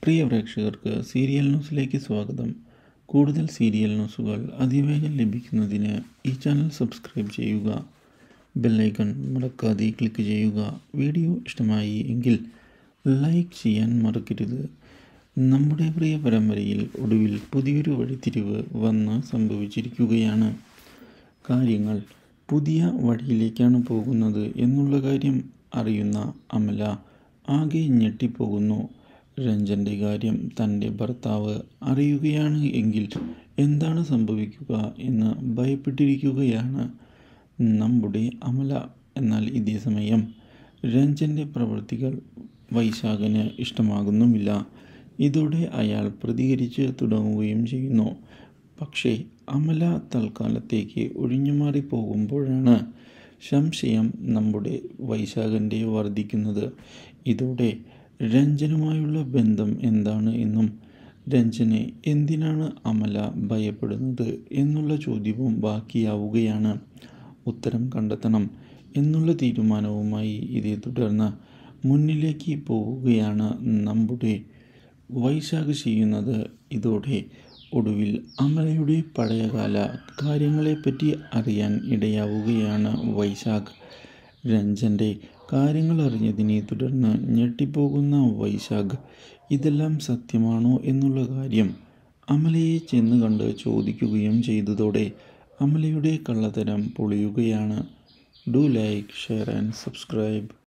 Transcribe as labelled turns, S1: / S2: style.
S1: പ്രിയ പ്രേക്ഷകർക്ക് സീരിയൽ ന്യൂസിലേക്ക് സ്വാഗതം. കൂടുതൽ സീരിയൽ ന്യൂസുകൾ അതിവേഗം ലഭിക്കുന്നതിന് ഈ ചാനൽ സബ്സ്ക്രൈബ് ചെയ്യുക. ബെല്ലൈക്കൺ മറക്കാതെ ക്ലിക്ക് ചെയ്യുക. വീഡിയോ ഇഷ്ടമായി എങ്കിൽ ലൈക്ക് ചെയ്യാൻ മറക്കരുത്. നമ്മുടെ പ്രിയ പരമ്പരയിൽ ഒടുവിൽ പുതിയൊരു വഴിത്തിരിവ് വന്ന് സംഭവിച്ചിരിക്കുകയാണ്. കാര്യങ്ങൾ പുതിയ വഴിയിലേക്കാണ് പോകുന്നത് എന്നുള്ള കാര്യം അറിയുന്ന അമല ആകെ ഞെട്ടിപ്പോകുന്നു. രഞ്ജൻ്റെ കാര്യം തൻ്റെ ഭർത്താവ് അറിയുകയാണ് എങ്കിൽ എന്താണ് സംഭവിക്കുക എന്ന് ഭയപ്പെട്ടിരിക്കുകയാണ് നമ്മുടെ അമല. എന്നാൽ ഇതേ സമയം രഞ്ജൻ്റെ പ്രവൃത്തികൾ വൈശാഖന് ഇഷ്ടമാകുന്നുമില്ല. ഇതോടെ അയാൾ പ്രതികരിച്ച് തുടങ്ങുകയും ചെയ്യുന്നു. പക്ഷേ അമല തൽക്കാലത്തേക്ക് ഒഴിഞ്ഞുമാറി പോകുമ്പോഴാണ് സംശയം നമ്മുടെ വൈശാഖൻ്റെ വർദ്ധിക്കുന്നത്. ഇതോടെ രഞ്ജനുമായുള്ള ബന്ധം എന്താണ് എന്നും രഞ്ജനെ എന്തിനാണ് അമല ഭയപ്പെടുന്നത് എന്നുള്ള ചോദ്യവും ബാക്കിയാവുകയാണ്. ഉത്തരം കണ്ടെത്തണം എന്നുള്ള തീരുമാനവുമായി ഇതേ തുടർന്ന് മുന്നിലേക്ക് പോവുകയാണ് നമ്മുടെ വൈശാഖ് ചെയ്യുന്നത്. ഇതോടെ ഒടുവിൽ അമലയുടെ പഴയകാല കാര്യങ്ങളെപ്പറ്റി അറിയാൻ ഇടയാവുകയാണ് വൈശാഖ്. രഞ്ജൻ്റെ കാര്യങ്ങൾ അറിഞ്ഞതിനെ തുടർന്ന് ഞെട്ടിപ്പോകുന്ന വൈശാഖ് ഇതെല്ലാം സത്യമാണോ എന്നുള്ള കാര്യം അമലയെ ചെന്ന് കണ്ട് ചോദിക്കുകയും ചെയ്തതോടെ അമലയുടെ കള്ളത്തരം പൊളിയുകയാണ്. Do like, share and subscribe.